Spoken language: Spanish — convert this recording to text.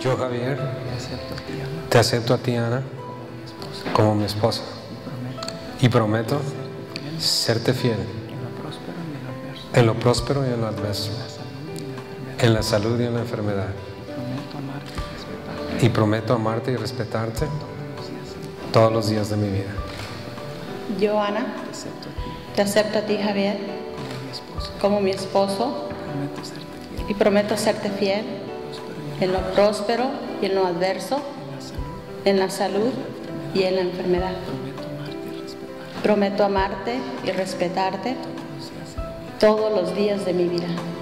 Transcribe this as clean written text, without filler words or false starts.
Yo, Javier, te acepto a ti, Ana, como mi esposa. Y prometo serte fiel en lo próspero y en lo adverso, en la salud y en la enfermedad. Y prometo amarte y respetarte todos los días de mi vida. Yo, Ana, te acepto a ti, Javier, como mi esposo. Y prometo serte fiel en lo próspero y en lo adverso, en la salud y en la enfermedad. Prometo amarte y respetarte todos los días de mi vida.